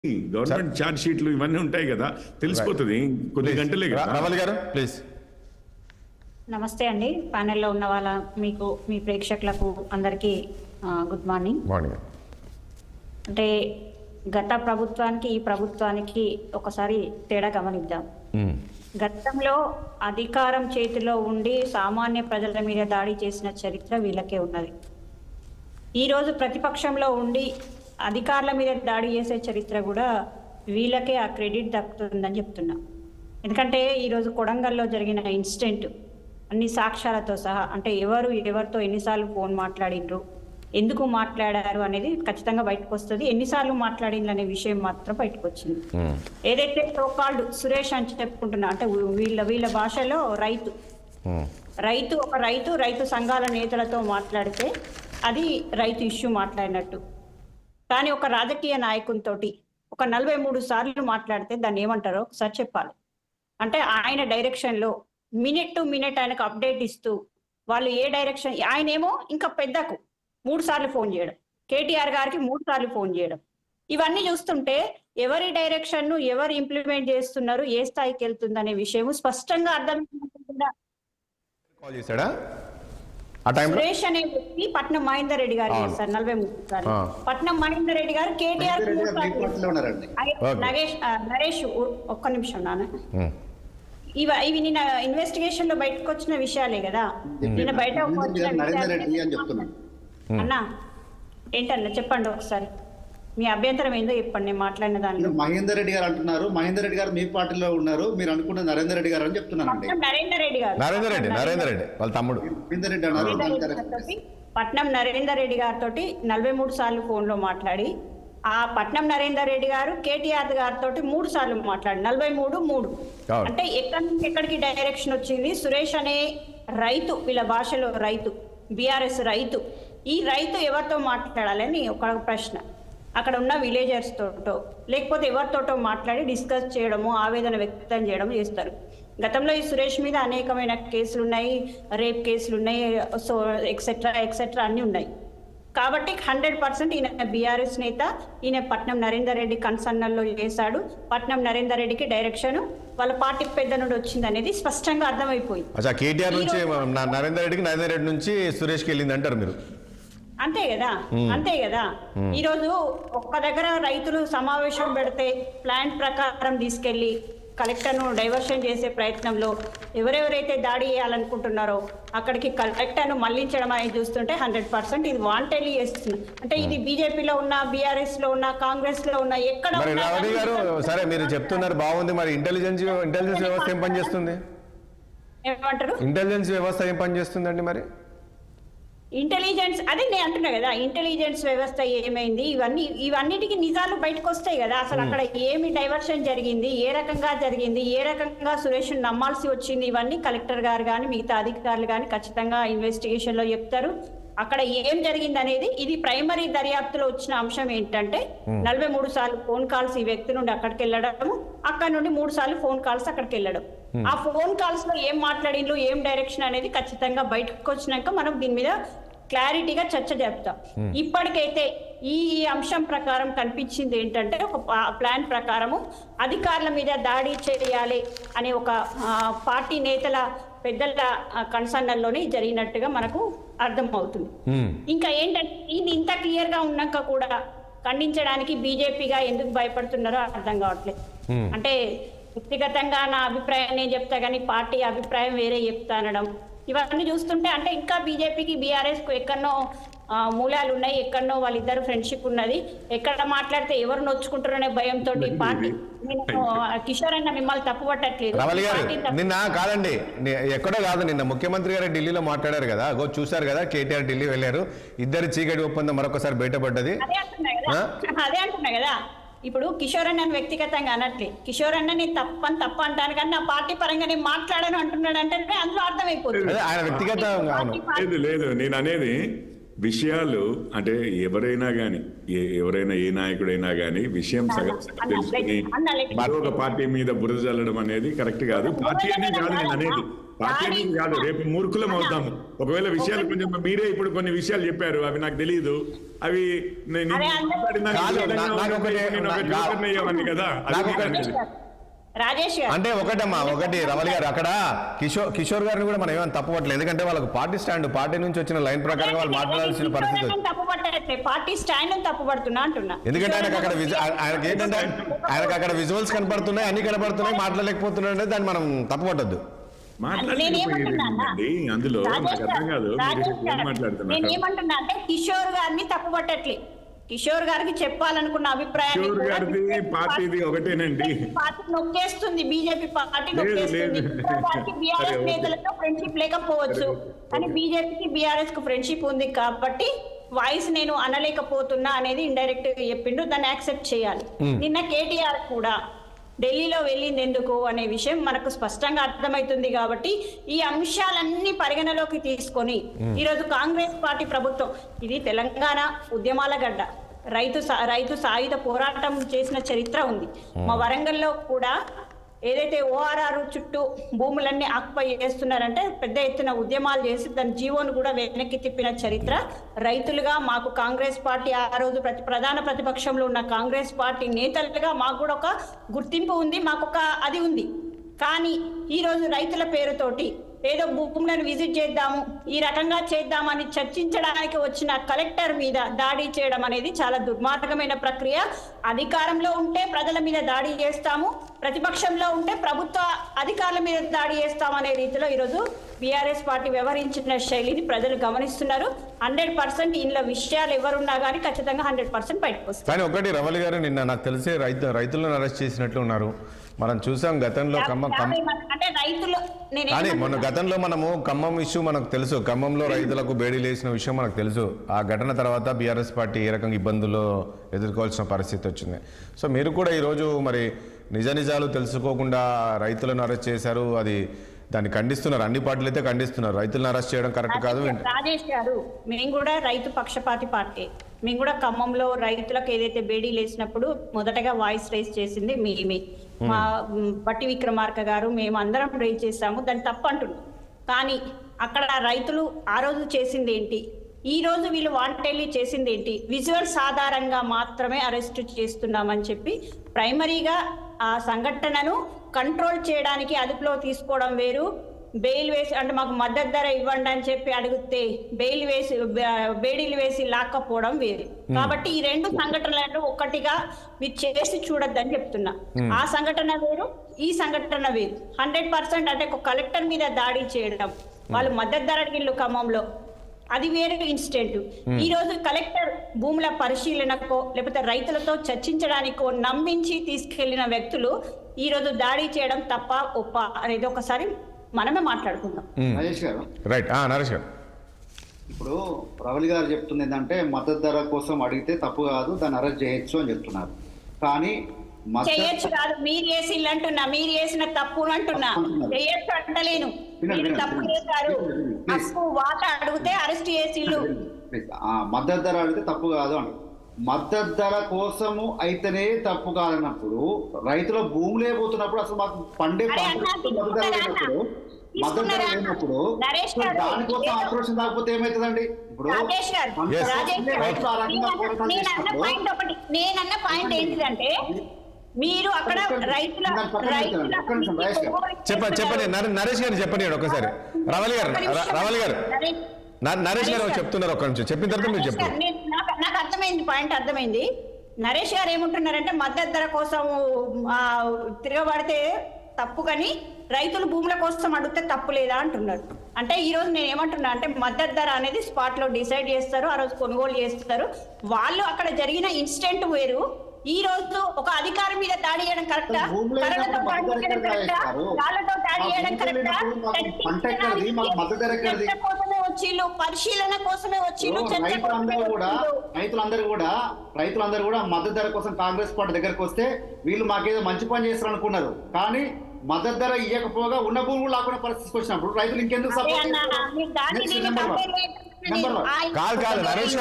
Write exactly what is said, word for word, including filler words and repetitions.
Government charge షీట్లు ఇవన్నీ ఉంటాయి కదా, తెలిసిపోతుంది కొద్ది గంటలే కదా. రవల్ గారు ప్లీజ్. నమస్తే అండి, ప్యానెల్లో ఉన్న వాళ్ళ మీకు మీ ప్రేక్షకులకు అందరికీ గుడ్ మార్నింగ్. మార్నింగ్. అంటే గత ప్రభుత్వానికి ఈ ప్రభుత్వానికి ఒకసారి తేడా గమనిద్దాం. గతంలో అధికారం చేతిలో ఉండి సామాన్య ప్రజల మీద దాడి చేసిన చరిత్ర వీళ్ళకే ఉన్నది. ఈరోజు ప్రతిపక్షంలో ఉండి అధికారుల మీద దాడి చేసే చరిత్ర కూడా వీళ్ళకే ఆ క్రెడిట్ దక్కుతుందని చెప్తున్నా. ఎందుకంటే ఈరోజు కొడంగల్లో జరిగిన ఇన్సిడెంట్ అన్ని సాక్ష్యాలతో సహా, అంటే ఎవరు ఎవరితో ఎన్నిసార్లు ఫోన్ మాట్లాడిండ్రు, ఎందుకు మాట్లాడారు అనేది ఖచ్చితంగా బయటకు వస్తుంది. ఎన్నిసార్లు మాట్లాడిండ్రు అనే విషయం మాత్రం బయటకు వచ్చింది. ఏదైతే సోకాల్డ్ సురేష్ అని చెప్పుకుంటున్నా, అంటే వీళ్ళ వీళ్ళ భాషలో రైతు రైతు ఒక రైతు రైతు సంఘాల నేతలతో మాట్లాడితే అది రైతు ఇష్యూ మాట్లాడినట్టు. కానీ ఒక రాజకీయ నాయకునితో ఒక నలభై మూడు సార్లు మాట్లాడితే దాన్ని ఏమంటారో ఒకసారి చెప్పాలి. అంటే ఆయన డైరెక్షన్లో మినిట్ టు మినిట్ ఆయనకు అప్డేట్ ఇస్తూ, వాళ్ళు ఏ డైరెక్షన్, ఆయనేమో ఇంకా పెద్దకు మూడు సార్లు ఫోన్ చేయడం, కేటీఆర్ గారికి మూడు సార్లు ఫోన్ చేయడం, ఇవన్నీ చూస్తుంటే ఎవరి డైరెక్షన్ ను ఎవరు ఇంప్లిమెంట్ చేస్తున్నారు, ఏ స్థాయికి వెళ్తుంది అనే విషయం స్పష్టంగా అర్థం. సురేష్ అనే వ్యక్తి పట్నం మహేందర్ రెడ్డి గారు చేస్తారు నలభై మూడు సార్లు. పట్నం మహేందర్ రెడ్డి గారు కేటీఆర్ నగేష్ నరేష్ ఒక్క నిమిషం నాన్న, ఇవి ఇవి నిన్న ఇన్వెస్టిగేషన్ లో బయటకు వచ్చిన విషయాలే కదా. నిన్న బయట అన్నా ఏంటన్నా చెప్పండి ఒకసారి, మీ అభ్యంతరం ఏందో చెప్పండి. నేను మాట్లాడిన దానిలో మహేందర్ రెడ్డి గారు అంటున్నారు, మహేందర్ రెడ్డి గారు మీ పార్టీలో ఉన్నారు, మీరు అనుకున్న నరేందర్ రెడ్డి గారు అని చెప్తున్నాను. నరేందర్ రెడ్డి గారు నరేందర్ రెడ్డి నరేందర్ రెడ్డి వాళ్ళ తమ్ముడు మహేందర్ రెడ్డి అన్నారు. పట్నం నరేందర్ రెడ్డి గారితో నలభై మూడు సార్లు ఫోన్ లో మాట్లాడి, ఆ పట్నం నరేందర్ రెడ్డి గారు కేటీఆర్ గారితో మూడు సార్లు మాట్లాడి నలభై మూడు మూడు అంటే ఎక్కడి నుంచి ఎక్కడికి డైరెక్షన్ వచ్చింది. సురేష్ అనే రైతు, వీళ్ళ భాషలో రైతు, బీఆర్ఎస్ రైతు, ఈ రైతు ఎవరితో మాట్లాడాలని ఒక ప్రశ్న. అక్కడ ఉన్న విలేజర్స్ తోటో లేకపోతే ఎవరితోటో మాట్లాడి డిస్కస్ చేయడము, ఆవేదన వ్యక్తం చేయడం చేస్తారు. గతంలో ఈ సురేష్ మీద అనేకమైన కేసులు ఉన్నాయి, రేప్ కేసులు ఉన్నాయి, సో ఎక్సెట్రా ఎక్సెట్రా అన్నీ ఉన్నాయి. కాబట్టి హండ్రెడ్ పర్సెంట్ ఈయన బీఆర్ఎస్ నేత, ఈయన పట్నం నరేందర్ రెడ్డి కన్సర్నల్లో చేశాడు. పట్నం నరేందర్ రెడ్డికి డైరెక్షన్ వాళ్ళ పార్టీ పెద్ద నుండి వచ్చింది అనేది స్పష్టంగా అర్థమైపోయింది. కేటీఆర్ నుంచి నరేందర్ రెడ్డికి, నరేందర్ రెడ్డి నుంచి సురేష్కి వెళ్ళింది అంటారు మీరు. అంతే కదా అంతే కదా ఈరోజు ఒక్క దగ్గర రైతులు సమావేశం పెడితే ప్లాన్ ప్రకారం తీసుకెళ్లి కలెక్టర్ను డైవర్షన్ చేసే ప్రయత్నంలో ఎవరెవరైతే దాడి చేయాలనుకుంటున్నారో అక్కడికి కలెక్టర్ను మళ్లించడం అనేది చూస్తుంటే హండ్రెడ్ పర్సెంట్ ఇది వాంటెడ్లీ చేస్తుంది. అంటే ఇది బీజేపీలో ఉన్న, బీఆర్ఎస్ లో ఉన్న, కాంగ్రెస్ లో ఉన్న ఎక్కడ. సరే మీరు చెప్తున్నారు బాగుంది, మరి ఇంటెలిజెన్స్ ఇంటెలిజెన్స్ వ్యవస్థ ఏం పనిచేస్తుంది? ఏమంటారు? ఇంటెలిజెన్స్ వ్యవస్థ ఏం పనిచేస్తుందండి మరి? ఇంటెలిజెన్స్ అదే నేను అంటున్నా కదా, ఇంటెలిజెన్స్ వ్యవస్థ ఏమైంది, ఇవన్నీ ఇవన్నిటికీ నిజాలు బయటకు వస్తాయి కదా. అసలు అక్కడ ఏమి డైవర్షన్ జరిగింది, ఏ రకంగా జరిగింది, ఏ రకంగా సురేష్ నమ్మాల్సి వచ్చింది, ఇవన్నీ కలెక్టర్ గారు కానీ మిగతా అధికారులు కానీ ఖచ్చితంగా ఇన్వెస్టిగేషన్ లో చెప్తారు. అక్కడ ఏం జరిగింది అనేది ఇది ప్రైమరీ దర్యాప్తులో వచ్చిన అంశం ఏంటంటే నలభై మూడు సార్లు ఫోన్ కాల్స్ ఈ వ్యక్తి నుండి అక్కడికి వెళ్ళడము, అక్కడ నుండి మూడు సార్లు ఫోన్ కాల్స్ అక్కడికి వెళ్ళడం. ఆ ఫోన్ కాల్స్ లో ఏం మాట్లాడిండ్రు, ఏం డైరెక్షన్ అనేది ఖచ్చితంగా బయటకు వచ్చినాక మనం దీని మీద క్లారిటీగా చర్చ జరుపుతాం. ఇప్పటికైతే ఈ అంశం ప్రకారం కనిపించింది ఏంటంటే ఒక ప్లాన్ ప్రకారము అధికారుల మీద దాడి చేయాలి అనే ఒక పార్టీ నేతల పెద్దల కన్సర్న్లోనే జరిగినట్టుగా మనకు అర్థం అవుతుంది. ఇంకా ఏంటంటే ఇది ఇంత క్లియర్ గా ఉన్నాక కూడా ఖండించడానికి బీజేపీగా ఎందుకు భయపడుతున్నారో అర్థం కావట్లేదు. అంటే వ్యక్తిగతంగా నా అభిప్రాయం నేను చెప్తా కానీ పార్టీ అభిప్రాయం వేరే చెప్తా అనడం, ఇవన్నీ చూస్తుంటే అంటే ఇంకా బీజేపీకి బీఆర్ఎస్ కు ఎక్కడనో మూలాలు ఉన్నాయి, ఎక్కడనో వాళ్ళిద్దరు ఫ్రెండ్షిప్ ఉన్నది, ఎక్కడ మాట్లాడితే ఎవరు నొచ్చుకుంటారనే భయంతో పార్టీ. నేను కిషోర్ అన్న మిమ్మల్ని తప్పు పట్టట్లేదు, నిన్న కాదండి ఎక్కడో కాదు, నిన్న ముఖ్యమంత్రి గారు ఢిల్లీలో మాట్లాడారు కదా, గో చూశారు కదా, కేటీఆర్ ఢిల్లీ వెళ్ళారు, ఇద్దరు చీకటి ఒప్పందం మరొకసారి బయటపడ్డది. అదే అంటున్నా కదా అదే అంటున్నా కదా ఇప్పుడు కిషోర్ అన్నని వ్యక్తిగతంగా అనట్లే, కిషోర్ అన్న నేను తప్పని తప్ప అంటాను కానీ నా పార్టీ పరంగా నేను మాట్లాడాను అంటున్నాడు అంటే అందులో అర్థమైపోతుంది. ఆయన వ్యక్తిగత లేదు, నేను అనేది విషయాలు అంటే ఎవరైనా గానీ ఎవరైనా ఏ నాయకుడైనా గానీ విషయం సగం తెలుసుకుని ఒక పార్టీ మీద బురద చల్లడం అనేది కరెక్ట్ కాదు. పార్టీ అనేది కాదు నేను అనేది, పార్టీ అనేది కాదు, రేపు మూర్ఖులం అవుతాము ఒకవేళ విషయాలు కొంచెం. మీరే ఇప్పుడు కొన్ని విషయాలు చెప్పారు, అవి నాకు తెలియదు. అవి నేను మాట్లాడినా కదా. రాజేష్ అంటే ఒకటమ్మా, ఒకటి రవలి గారు, అక్కడ కిషోర్ కిషోర్ గారిని కూడా మనం ఏమైనా తప్పుపట్టలేదు. ఎందుకంటే వాళ్ళకి పార్టీ స్టాండ్, పార్టీ నుంచి వచ్చిన లైన్ ప్రకారం వాళ్ళు మాట్లాడాల్సిన పరిస్థితి. పార్టీ స్టాండ్ తప్పుపడుతున్నా అంటున్నా. ఎందుకంటే ఆయనకు అక్కడ ఆయనకి ఏంటంటే ఆయనకు అక్కడ విజువల్స్ కనపడుతున్నాయి, అన్ని కనపడుతున్నాయి, మాట్లాడలేకపోతున్నాయి అంటే దాన్ని మనం తప్పుపట్టద్దు. అందులో నేనేమంటున్నా అంటే కిషోర్ గారిని తప్పుపట్టట్లే, కిషోర్ గారికి చెప్పాలనుకున్న అభిప్రాయాన్ని పార్టీ ఒకటేనండి. పార్టీ నొక్కేస్తుంది, బీజేపీ పార్టీ నొక్కేస్తుంది. బీఆర్ఎస్ నేతలతో ఫ్రెండ్షిప్ లేకపోవచ్చు, కానీ బీజేపీకి బీఆర్ఎస్ కు ఫ్రెండ్షిప్ ఉంది కాబట్టి వాయిస్ నేను అనలేకపోతున్నా అనేది ఇండైరెక్ట్ గా చెప్పిండు. దాన్ని యాక్సెప్ట్ చేయాలి. నిన్న కేటీఆర్ కూడా ఢిల్లీలో వెళ్ళింది ఎందుకు అనే విషయం మనకు స్పష్టంగా అర్థమవుతుంది. కాబట్టి ఈ అంశాలన్నీ పరిగణలోకి తీసుకొని ఈరోజు కాంగ్రెస్ పార్టీ ప్రభుత్వం, ఇది తెలంగాణ ఉద్యమాల గడ్డ, రైతు రైతు సాయుధ పోరాటం చేసిన చరిత్ర ఉంది. మా వరంగల్లో కూడా ఏదైతే ఓఆర్ఆర్ చుట్టూ భూములన్నీ ఆక్యుపై చేస్తున్నారంటే పెద్ద ఎత్తున ఉద్యమాలు చేసి దాని జీవోను కూడా వెనక్కి తిప్పిన చరిత్ర రైతులుగా మాకు కాంగ్రెస్ పార్టీ, ఆ రోజు ప్రతి ప్రధాన ప్రతిపక్షంలో ఉన్న కాంగ్రెస్ పార్టీ నేతలుగా మాకు కూడా ఒక గుర్తింపు ఉంది, మాకు ఒక అది ఉంది. కానీ ఈరోజు రైతుల పేరుతోటి ఏదో భూములను విజిట్ చేద్దాము, ఈ రకంగా చేద్దామని చర్చించడానికి వచ్చిన కలెక్టర్ మీద దాడి చేయడం అనేది చాలా దుర్మార్గమైన ప్రక్రియ. అధికారంలో ఉంటే ప్రజల మీద దాడి చేస్తాము, ప్రతిపక్షంలో ఉంటే ప్రభుత్వ అధికారుల మీద దాడి చేస్తాము అనే రీతిలో ఈరోజు బీఆర్ఎస్ పార్టీ వ్యవహరించిన శైలిని ప్రజలు గమనిస్తున్నారు. హండ్రెడ్ పర్సెంట్ ఇంట్లో విషయాలు ఎవరున్నా కానీ ఖచ్చితంగా హండ్రెడ్ పర్సెంట్ బయటకు వస్తారు. కానీ ఒకటి రవలి గారు, నిన్న నాకు తెలిసే రైతు రైతులను అరెస్ట్ చేసినట్లు ఉన్నారు. మనం చూసాం గతంలో ఖమ్మం అంటే రైతులు కానీ మొన్న గతంలో మనము ఖమ్మం ఇష్యూ మనకు తెలుసు, ఖమ్మంలో రైతులకు బేడీలు వేసిన విషయం మనకు తెలుసు. ఆ ఘటన తర్వాత బీఆర్ఎస్ పార్టీ ఏ రకంగా ఇబ్బందుల్లో ఎదుర్కోవాల్సిన పరిస్థితి వచ్చింది. సో మీరు కూడా ఈరోజు మరి నిజ నిజాలు తెలుసుకోకుండా రైతులను అరెస్ట్ చేశారు, అది దాన్ని ఖండిస్తున్నారు. అన్ని పార్టీలు అయితే ఖండిస్తున్నారు. రైతులను అరెస్ట్ చేయడం కరెక్ట్ కాదు. రాజేష్ గారు, మేము కూడా రైతు పక్షపాతి పార్టీ, మేము కూడా ఖమ్మంలో రైతులకు ఏదైతే బేడీలు వేసినప్పుడు మొదటగా వాయిస్ రైజ్ చేసింది మేమే, మా బట్టి విక్రమార్క గారు, మేము అందరం రైజ్ చేసాము. దాన్ని తప్పు అంటున్నాం. కానీ అక్కడ రైతులు ఆ రోజు చేసింది ఏంటి, ఈ రోజు వీళ్ళు వాంటెల్లి చేసింది ఏంటి, విజువల్స్ ఆధారంగా మాత్రమే అరెస్ట్ చేస్తున్నామని చెప్పి ప్రైమరీగా ఆ సంఘటనను కంట్రోల్ చేయడానికి అదుపులో తీసుకోవడం వేరు. బెయిల్ వేసి అంటే మాకు మద్దతు ధర ఇవ్వండి అని చెప్పి అడిగితే బెయిల్ వేసి బేడీలు వేసి లాక్కపోవడం వేరు. కాబట్టి ఈ రెండు సంఘటనలను ఒక్కటిగా మీరు చేసి చూడొద్దని చెప్తున్నా. ఆ సంఘటన వేరు, ఈ సంఘటన వేరు. హండ్రెడ్ పర్సెంట్ అంటే ఒక కలెక్టర్ మీద దాడి చేయడం, వాళ్ళు మద్దతు ధర అడిగిళ్ళు ఖమ్మంలో, అది వేరే ఇన్సిడెంట్. ఈ రోజు కలెక్టర్ భూముల పరిశీలనకో లేకపోతే రైతులతో చర్చించడానికో నమ్మించి తీసుకెళ్లిన వ్యక్తులు ఈ రోజు దాడి చేయడం తప్ప ఒప్ప అనేది ఒకసారి మనమే మాట్లాడుకుందాం. నరేష్ గారు, రైట్ నరేష్ గారు, ఇప్పుడు రవలి గారు చెప్తుంది ఏంటంటే మద్దతు ధర కోసం అడిగితే తప్పు కాదు, దాన్ని అరెస్ట్ చేయొచ్చు అని చెప్తున్నారు. కానీ చేయొచ్చు కాదు, మీరు చేసి అంటున్నా, మీరు చేసిన తప్పు అంటున్నా, చేయొచ్చు అంటలేను. మీరు తప్పు చేశారు, తప్పు వాట అడిగితే అరెస్ట్ చేసి మద్దతు ధర అడిగితే తప్పు కాదు అంట. మద్దతు ధర కోసము అయితేనే తప్పు కాదన్నప్పుడు రైతుల భూములే పోతున్నప్పుడు అసలు మాకు పండే మద్దతు ధర లేనప్పుడు మద్దతు ధర లేనప్పుడు దానికోసం ఆక్రోషం కాకపోతే ఏమవుతుందండి? ఇప్పుడు నేనన్న పాయింట్ ఏంటిదంటే మీరు అక్కడ రైతుల చెప్పండి చెప్పండి నరేష్ గారు చెప్పండి ఒకసారి. రవలి గారు రవలి గారు నరేష్ గారు చెప్తున్నారు, ఒక్క నిమిషం చెప్పిన తర్వాత మీరు చెప్పండి. నాకు అర్థమైంది, పాయింట్ అర్థమైంది. నరేష్ గారు ఏమంటున్నారంటే మద్దతు ధర కోసం తిరగబడితే తప్పు, కానీ రైతులు భూముల కోసం అడిగితే తప్పు లేదా అంటున్నారు. అంటే ఈ రోజు నేను ఏమంటున్నా అంటే మద్దతు ధర అనేది స్పాట్ లో డిసైడ్ చేస్తారు, ఆ రోజు కొనుగోలు చేస్తారు. వాళ్ళు అక్కడ జరిగిన ఇన్సిడెంట్ వేరు. ఈ రోజు ఒక అధికారి మీద దాడి చేయడం కరెక్టా, కర్రలతో దాడి చేయడం కరెక్టా, రాళ్లతో దాడి చేయడం కరెక్టా? కోసమే వచ్చిళ్ళు, పరిశీలన కోసమే వచ్చిళ్ళు. రైతులందరూ కూడా రైతులందరూ కూడా రైతులందరూ కూడా మద్దతు ధర కోసం కాంగ్రెస్ పార్టీ దగ్గరకు వస్తే వీళ్ళు మాకేదో మంచి పని చేస్తారు అనుకున్నారు. కానీ మద్దతు ధర ఇవ్వకపోగా ఉన్న భూములు లాక్కునే పరిస్థితికి వచ్చినప్పుడు రైతులు ఇంకెందుకు సపోర్ట్? కాదు కాదు నరేష్